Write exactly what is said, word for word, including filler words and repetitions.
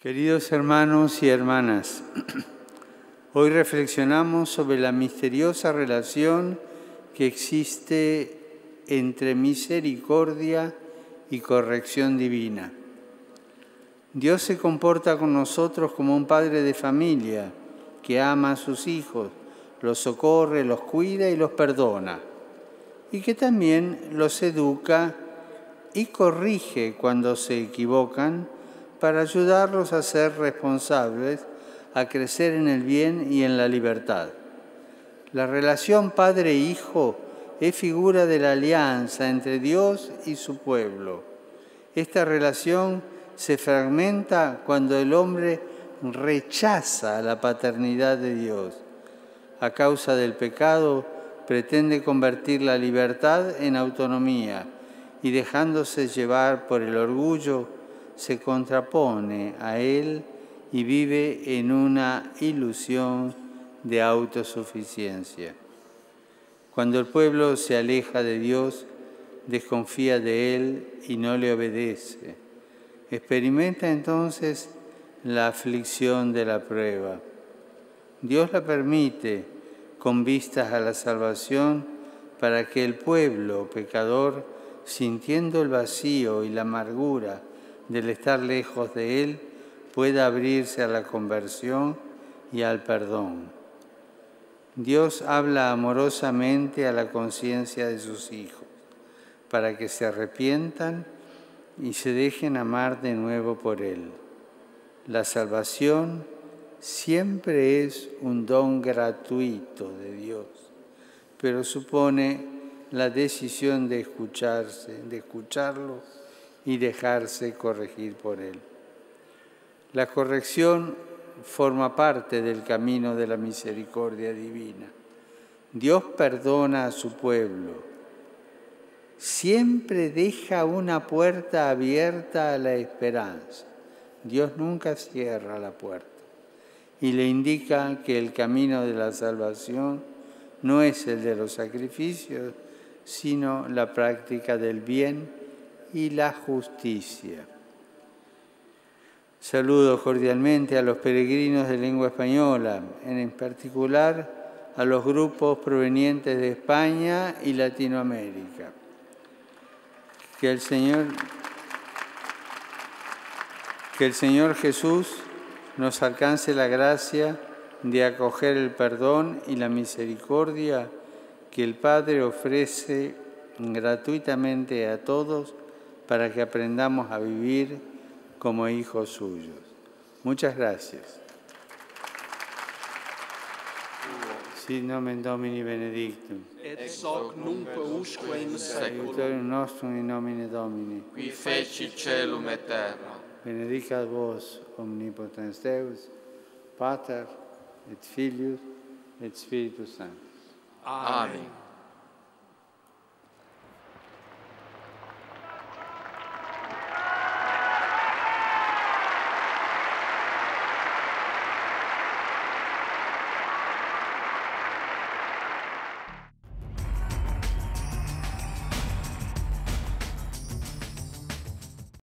Queridos hermanos y hermanas, hoy reflexionamos sobre la misteriosa relación que existe entre misericordia y corrección divina. Dios se comporta con nosotros como un padre de familia que ama a sus hijos, los socorre, los cuida y los perdona, y que también los educa y corrige cuando se equivocan para ayudarlos a ser responsables, a crecer en el bien y en la libertad. La relación padre-hijo es figura de la alianza entre Dios y su pueblo. Esta relación se fragmenta cuando el hombre rechaza la paternidad de Dios. A causa del pecado, pretende convertir la libertad en autonomía y, dejándose llevar por el orgullo, se contrapone a él y vive en una ilusión de autosuficiencia. Cuando el pueblo se aleja de Dios, desconfía de él y no le obedece. Experimenta entonces la aflicción de la prueba. Dios la permite con vistas a la salvación para que el pueblo pecador, sintiendo el vacío y la amargura del estar lejos de Él, pueda abrirse a la conversión y al perdón. Dios habla amorosamente a la conciencia de sus hijos para que se arrepientan y se dejen amar de nuevo por Él. La salvación siempre es un don gratuito de Dios, pero supone la decisión de escucharse, de escucharlo y dejarse corregir por Él. La corrección forma parte del camino de la misericordia divina. Dios perdona a su pueblo. Siempre deja una puerta abierta a la esperanza. Dios nunca cierra la puerta y le indica que el camino de la salvación no es el de los sacrificios, sino la práctica del bien y la justicia. Saludo cordialmente a los peregrinos de lengua española, en particular a los grupos provenientes de España y Latinoamérica. Que el Señor, que el Señor Jesús nos alcance la gracia de acoger el perdón y la misericordia que el Padre ofrece gratuitamente a todos para que aprendamos a vivir como hijos suyos. Muchas gracias. Sit nomen Domini benedictum. Et hoc nunc usque in seculum. Aiutorium nostrum in nomine Domini. Qui feci celum et terra. Benedicat vos omnipotens Deus, Pater et Filius et Spiritus Sanctus. Amen.